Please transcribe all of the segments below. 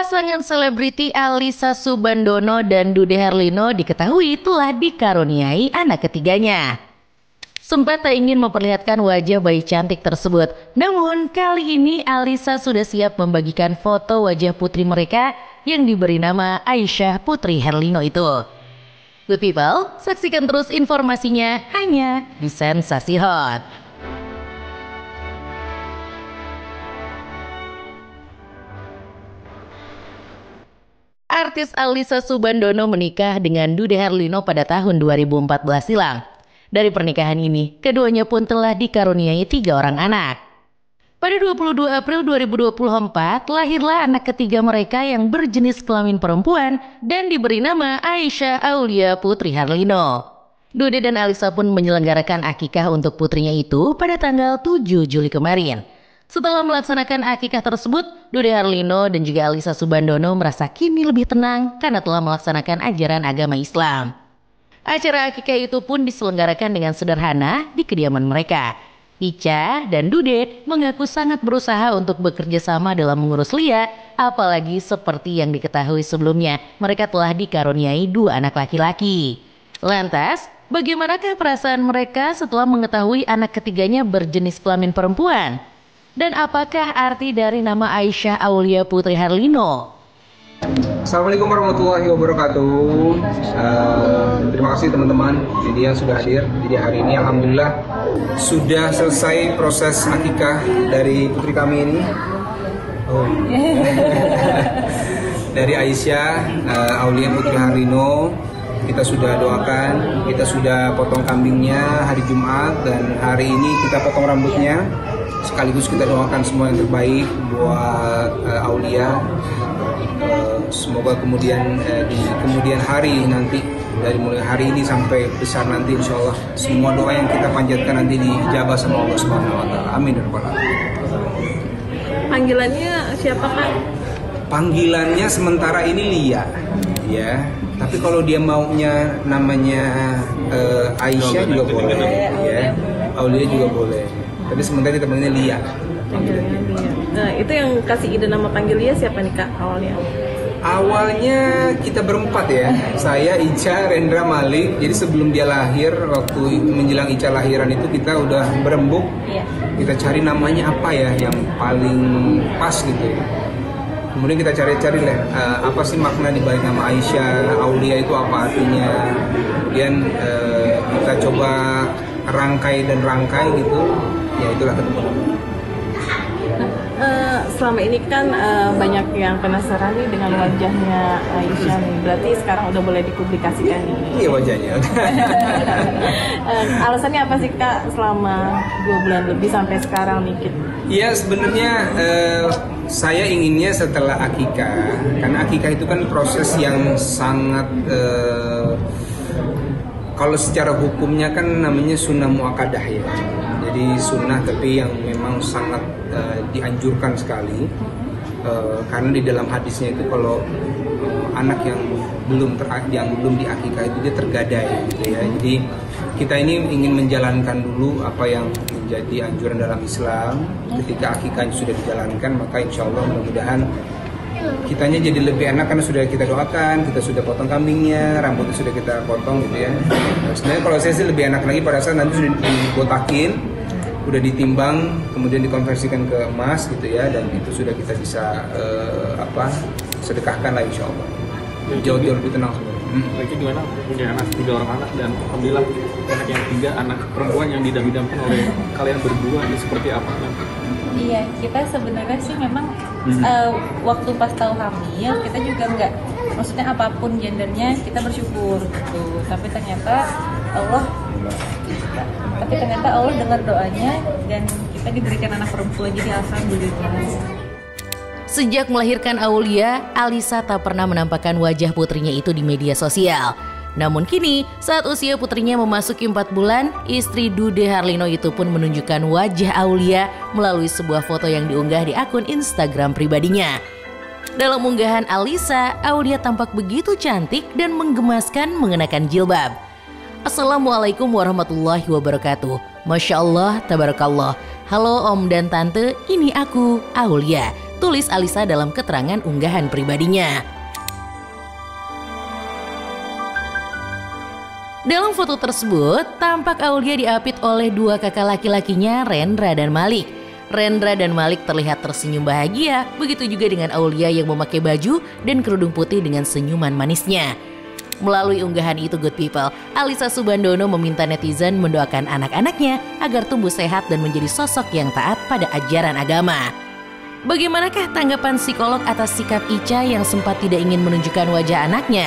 Pasangan selebriti Alyssa Soebandono dan Dude Herlino diketahui telah dikaruniai anak ketiganya. Sempat tak ingin memperlihatkan wajah bayi cantik tersebut, namun kali ini Alyssa sudah siap membagikan foto wajah putri mereka yang diberi nama Aisyah Putri Herlino itu. Good people, saksikan terus informasinya hanya di Sensasi Hot. Artis Alyssa Soebandono menikah dengan Dude Herlino pada tahun 2014 silam. Dari pernikahan ini, keduanya pun telah dikaruniai 3 orang anak. Pada 22 April 2024, lahirlah anak ketiga mereka yang berjenis kelamin perempuan dan diberi nama Aisyah Aulia Putri Herlino. Dude dan Alyssa pun menyelenggarakan akikah untuk putrinya itu pada tanggal 7 Juli kemarin. Setelah melaksanakan akikah tersebut, Dude Herlino dan juga Alyssa Soebandono merasa kini lebih tenang karena telah melaksanakan ajaran agama Islam. Acara akikah itu pun diselenggarakan dengan sederhana di kediaman mereka. Ica dan Dude mengaku sangat berusaha untuk bekerja sama dalam mengurus Lia, apalagi seperti yang diketahui sebelumnya, mereka telah dikaruniai 2 anak laki-laki. Lantas, bagaimanakah perasaan mereka setelah mengetahui anak ketiganya berjenis kelamin perempuan? Dan apakah arti dari nama Aisyah Aulia Putri Herlino? Assalamualaikum warahmatullahi wabarakatuh. Terima kasih teman-teman media yang sudah hadir. Jadi hari ini alhamdulillah sudah selesai proses akikah dari putri kami ini. Dari Aisyah Aulia Putri Herlino. Kita sudah doakan, kita sudah potong kambingnya hari Jumat dan hari ini kita potong rambutnya. Sekaligus kita doakan semua yang terbaik buat Aulia. Semoga kemudian di kemudian hari nanti, dari mulai hari ini sampai besar nanti, insya Allah semua doa yang kita panjatkan nanti dijabah sama Allah Subhanahu Wa Taala. Amin ya rabbal alamin. Panggilannya siapa Kak? Panggilannya sementara ini Lia, ya. Tapi kalau dia maunya namanya Aisyah juga boleh, ya. Aulia juga boleh. Tapi sementara kita panggilnya Lia. Nah, itu yang kasih ide nama panggil Lia siapa nih Kak awalnya? Awalnya kita berempat ya, saya, Ica, Rendra, Malik. Jadi sebelum dia lahir, waktu menjelang Ica lahiran itu kita udah berembuk. Kita cari namanya apa ya yang paling pas gitu ya. Kemudian kita cari-cari lah, apa sih makna di balik nama Aisyah, Aulia itu apa artinya. Kemudian kita coba rangkai gitu, ya itulah ketemu. Selama ini kan banyak yang penasaran nih dengan wajahnya Aisyah nih. Berarti sekarang udah boleh dipublikasikan nih. Iya wajahnya. Alasannya apa sih Kak selama 2 bulan lebih sampai sekarang nih? Iya sebenarnya saya inginnya setelah akikah, karena akikah itu kan proses yang sangat kalau secara hukumnya kan namanya sunnah muakkadah ya. Jadi sunnah tapi yang memang sangat dianjurkan sekali karena di dalam hadisnya itu kalau anak yang belum diakikah itu dia tergadai gitu ya. Jadi kita ini ingin menjalankan dulu apa yang menjadi anjuran dalam Islam. Ketika akikah sudah dijalankan maka insya Allah mudah-mudahan kitanya jadi lebih enak karena sudah kita doakan, kita sudah potong kambingnya, rambutnya sudah kita potong gitu ya. Nah, sebenarnya kalau saya sih lebih enak lagi pada saat nanti sudah dibotakin, udah ditimbang, kemudian dikonversikan ke emas gitu ya, dan itu sudah kita bisa sedekahkan lah insya Allah. Jauh lebih tenang sebenarnya. Lagi gimana punya anak 3 orang anak dan alhamdulillah anak yang 3 anak perempuan yang didam-idamkan oleh kalian berdua ini seperti apa nanti? Iya, kita sebenarnya sih memang waktu pas tahu hamil kita juga nggak, maksudnya apapun gendernya kita bersyukur gitu. Tapi ternyata Allah dengar doanya dan kita diberikan anak perempuan, jadi alhamdulillah. Sejak melahirkan Aulia, Alyssa tak pernah menampakkan wajah putrinya itu di media sosial. Namun kini, saat usia putrinya memasuki 4 bulan, istri Dude Herlino itu pun menunjukkan wajah Aulia melalui sebuah foto yang diunggah di akun Instagram pribadinya. Dalam unggahan Alyssa, Aulia tampak begitu cantik dan menggemaskan mengenakan jilbab. Assalamualaikum warahmatullahi wabarakatuh. Masya Allah, tabarakallah. Halo Om dan Tante, ini aku, Aulia. tulis Alisa dalam keterangan unggahan pribadinya. Dalam foto tersebut, tampak Aulia diapit oleh dua kakak laki-lakinya, Rendra dan Malik. Rendra dan Malik terlihat tersenyum bahagia, begitu juga dengan Aulia yang memakai baju dan kerudung putih dengan senyuman manisnya. Melalui unggahan itu, Good People, Alisa Subhandono meminta netizen mendoakan anak-anaknya agar tumbuh sehat dan menjadi sosok yang taat pada ajaran agama. Bagaimanakah tanggapan psikolog atas sikap Ica yang sempat tidak ingin menunjukkan wajah anaknya?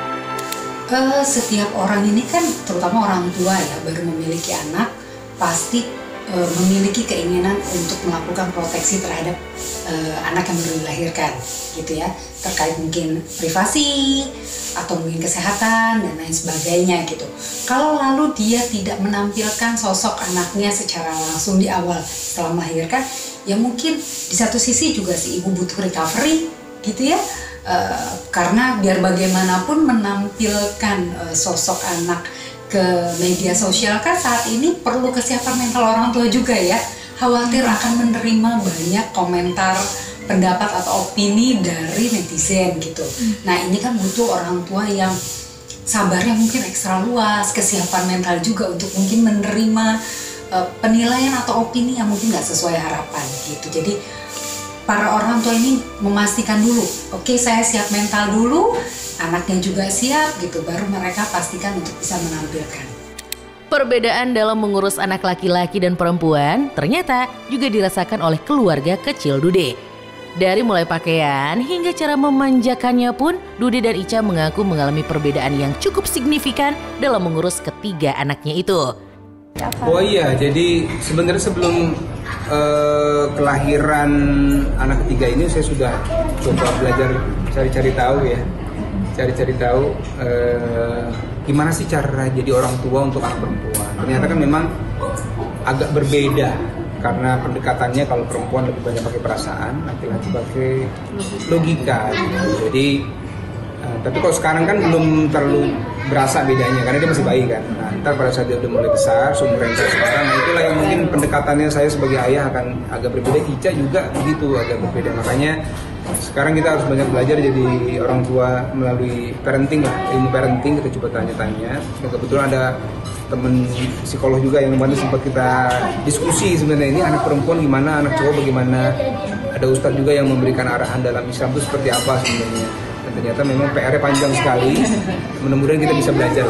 Setiap orang ini kan, terutama orang tua ya, baru memiliki anak, pasti memiliki keinginan untuk melakukan proteksi terhadap anak yang baru dilahirkan, gitu ya, terkait mungkin privasi atau mungkin kesehatan dan lain sebagainya gitu. Kalau lalu dia tidak menampilkan sosok anaknya secara langsung di awal setelah melahirkan, ya mungkin di satu sisi juga si ibu butuh recovery gitu ya, karena biar bagaimanapun menampilkan sosok anak ke media sosial kan saat ini perlu kesiapan mental orang tua juga ya. Khawatir akan menerima banyak komentar, pendapat atau opini dari netizen gitu. Nah ini kan butuh orang tua yang sabarnya mungkin ekstra luas, kesiapan mental juga untuk mungkin menerima penilaian atau opini yang mungkin nggak sesuai harapan gitu. Jadi para orang tua ini memastikan dulu, oke, saya siap mental dulu, anaknya juga siap gitu, baru mereka pastikan untuk bisa menampilkan. Perbedaan dalam mengurus anak laki-laki dan perempuan ternyata juga dirasakan oleh keluarga kecil Dude. Dari mulai pakaian hingga cara memanjakannya pun, Dude dan Ica mengaku mengalami perbedaan yang cukup signifikan dalam mengurus ketiga anaknya itu. Oh iya, jadi sebenarnya sebelum kelahiran anak ketiga ini saya sudah coba belajar cari-cari tahu ya. Cari-cari tahu gimana sih cara jadi orang tua untuk anak perempuan. Ternyata kan memang agak berbeda karena pendekatannya kalau perempuan lebih banyak pakai perasaan, laki-laki pakai logika gitu. Jadi tapi kalau sekarang kan belum terlalu berasa bedanya karena dia masih bayi kan. Nah, ntar pada saat dia udah mulai besar, seumuran saya sekarang, nah itulah yang mungkin pendekatannya saya sebagai ayah akan agak berbeda. Ica juga begitu, agak berbeda. Makanya sekarang kita harus banyak belajar jadi orang tua melalui parenting lah, ilmu parenting. Kita coba tanya-tanya. Dan kebetulan ada temen psikolog juga yang kemarin sempat kita diskusi sebenarnya ini anak perempuan gimana, anak cowok bagaimana. Ada ustadz juga yang memberikan arahan dalam Islam itu seperti apa sebenarnya. Dan ternyata memang PR-nya panjang sekali. Mudah-mudahan kita bisa belajar.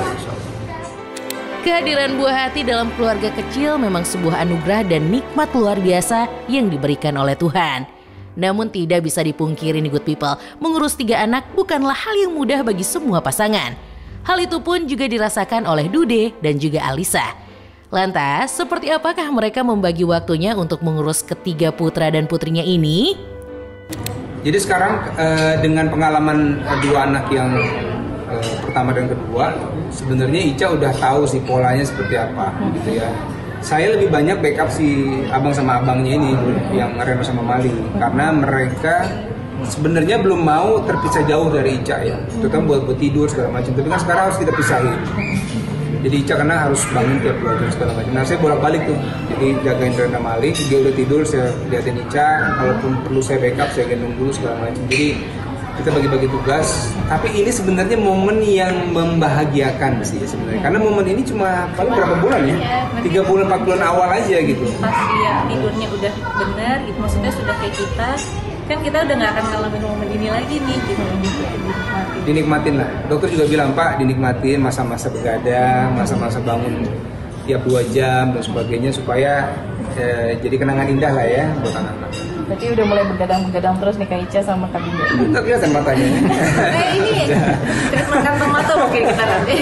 Kehadiran buah hati dalam keluarga kecil memang sebuah anugerah dan nikmat luar biasa yang diberikan oleh Tuhan. Namun tidak bisa dipungkiri nih Good People, mengurus 3 anak bukanlah hal yang mudah bagi semua pasangan. Hal itu pun juga dirasakan oleh Dude dan juga Alisa. Lantas, seperti apakah mereka membagi waktunya untuk mengurus ketiga putra dan putrinya ini? Jadi sekarang dengan pengalaman 2 anak yang pertama dan kedua, sebenarnya Ica udah tahu sih polanya seperti apa gitu ya. Saya lebih banyak backup si abang sama abangnya ini yang Reno sama Mali karena mereka sebenarnya belum mau terpisah jauh dari Ica ya, terutama buat tidur segala macam. Tapi kan sekarang harus kita pisahin. Jadi Ica karena harus bangun tiap 2 jam segala macam. Nah saya bolak-balik tuh, jadi jagain Reno Mali, dia udah tidur saya liatin Ica, kalaupun perlu saya backup saya gendong dulu segala macam. Jadi kita bagi-bagi tugas, tapi ini sebenarnya momen yang membahagiakan sih sebenarnya. Karena momen ini cuma paling berapa bulan ya? 3 bulan, 4 bulan awal aja gitu. Pas dia tidurnya udah benar, gitu, maksudnya sudah kayak kita, kan kita udah nggak akan ngalamin momen ini lagi nih, gitu. Dinikmatin lah. Dokter juga bilang, Pak, dinikmatin masa-masa begadang, masa-masa bangun tiap 2 jam dan sebagainya supaya jadi kenangan indah lah ya buat anak-anak. Berarti udah mulai begadang-begadang terus nih Kak Ica sama Kak Dinda. Nggak kelihatan matanya. Ini treatment kantong mata mungkin kita nanti.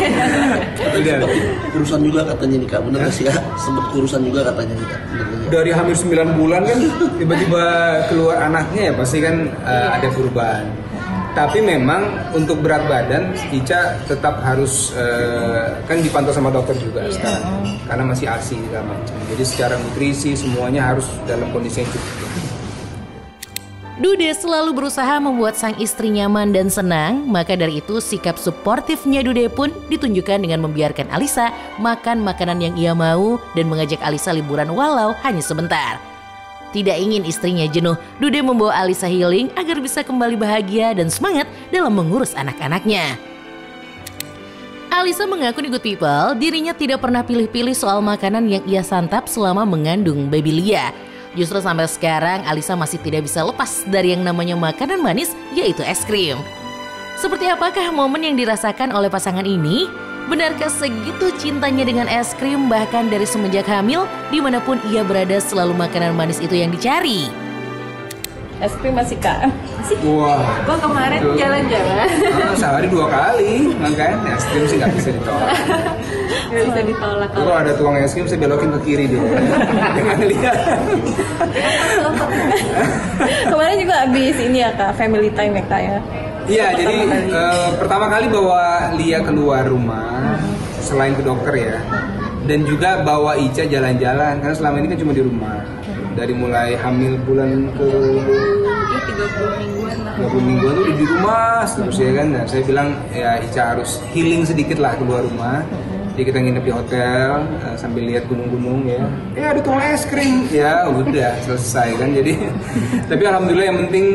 Kurusan juga katanya nih Kak, bener nggak sih Kak? Sempet kurusan juga katanya nih Kak. Dari hampir 9 bulan kan tiba-tiba keluar anaknya ya pasti kan ada perubahan. Tapi memang untuk berat badan Ica tetap harus kan dipantau sama dokter juga sekarang karena masih ASI segala macam. Jadi secara nutrisi semuanya harus dalam kondisi yang cukup. Dude selalu berusaha membuat sang istri nyaman dan senang, maka dari itu sikap suportifnya Dude pun ditunjukkan dengan membiarkan Alisa makan makanan yang ia mau dan mengajak Alisa liburan walau hanya sebentar. Tidak ingin istrinya jenuh, Dude membawa Alisa healing agar bisa kembali bahagia dan semangat dalam mengurus anak-anaknya. Alisa mengaku di Good People, dirinya tidak pernah pilih-pilih soal makanan yang ia santap selama mengandung baby Lia. Justru sampai sekarang Alisa masih tidak bisa lepas dari yang namanya makanan manis, yaitu es krim. Seperti apakah momen yang dirasakan oleh pasangan ini? Benarkah segitu cintanya dengan es krim bahkan dari semenjak hamil, dimanapun ia berada selalu makanan manis itu yang dicari? Es krim masih Kak. Masih. Wah. Gua kemarin jalan-jalan. Sehari 2 kali, makanya es krim sih nggak bisa ditolak. Nggak bisa ditolak. Kalau ada tuang es krim, saya belokin ke kiri dia. Jangan lihat. Kemarin juga habis ini ya Kak, family time ya Kak ya. Iya, jadi pertama kali bawa Lia keluar rumah, selain ke dokter ya, dan juga bawa Ica jalan-jalan, karena selama ini kan cuma di rumah. Dari mulai hamil bulan ke 30 mingguan lah. 30 mingguan tuh di rumah terus ya kan. Nah, saya bilang ya Ica harus healing sedikit lah keluar rumah. Jadi kita nginep di hotel sambil lihat gunung-gunung ya. Ada tukang es krim. Ya udah selesai kan. Jadi tapi alhamdulillah yang penting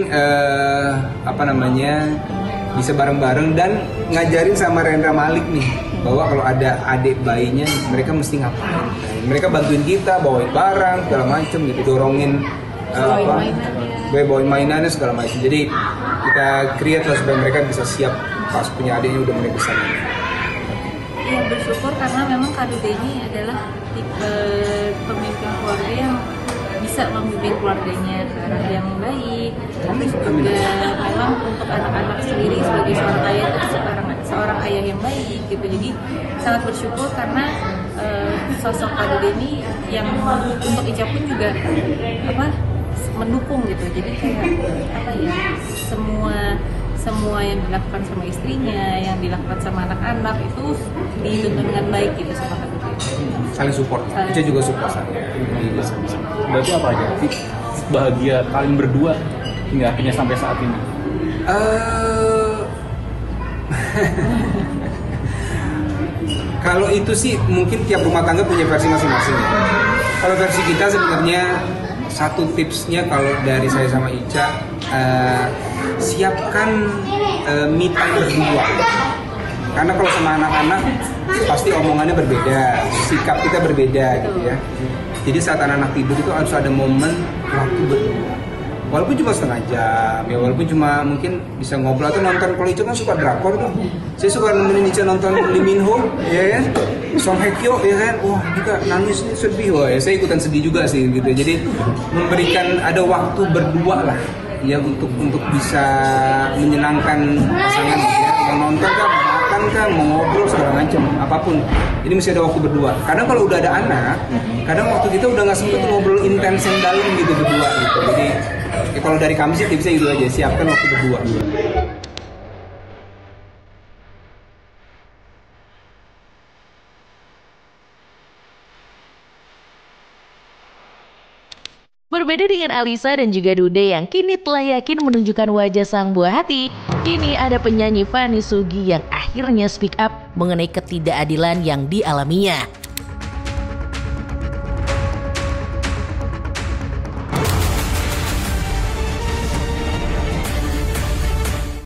bisa bareng-bareng dan ngajarin sama Rendra Malik nih bahwa kalau ada adik bayinya mereka mesti ngapain. Mereka bantuin kita bawain barang segala macem gitu, dorongin bawain mainannya segala macam. Jadi kita create lah supaya mereka bisa siap pas punya adiknya udah mulai besar. Ya bersyukur karena memang Kak Dude ini adalah tipe pemimpin keluarga yang bisa membimbing keluarganya ke arah yang baik. Terus juga memang untuk anak-anak sendiri sebagai seorang ayah itu seorang ayah yang baik gitu. Jadi sangat bersyukur karena sosok Kak Dude ini yang untuk Ica pun juga mendukung gitu. Jadi kayak semua yang dilakukan sama istrinya, yang dilakukan sama anak-anak itu dituntun dengan baik gitu sama Kak Dude. Saling support. Ica juga support saya. Berarti apa aja tips bahagia kalian berdua hingga akhirnya sampai saat ini? Kalau itu sih mungkin tiap rumah tangga punya versi masing-masing ya. Kalau versi kita sebenarnya satu tipsnya kalau dari saya sama Ica, siapkan me time berdua. Karena kalau sama anak-anak pasti omongannya berbeda, sikap kita berbeda gitu ya. Jadi saat anak-anak tidur itu harus ada momen waktu berdua. Walaupun cuma setengah jam, ya walaupun cuma mungkin bisa ngobrol atau nonton. Kalau Ica kan suka drakor tuh, saya suka nemenin Ica nonton Lee Min Ho, ya kan, Song Hye Kyo, ya kan, wah juga nangis nih sedih, wah ya saya ikutan sedih juga sih gitu. Jadi memberikan ada waktu berdua lah, ya untuk bisa menyenangkan pasangan, ya. Mau nonton kan, mau makan kan, mau ngobrol segala macam, apapun. Ini mesti ada waktu berdua. Kadang kalau udah ada anak, kadang waktu kita udah nggak sempet ngobrol intens yang dalam gitu berdua gitu. Jadi ya kalau dari kami sih tipsnya itu aja, siapkan waktu berdua. Berbeda dengan Alisa dan juga Dude yang kini telah yakin menunjukkan wajah sang buah hati, kini ada penyanyi Fanny Sugi yang akhirnya speak up mengenai ketidakadilan yang dialaminya.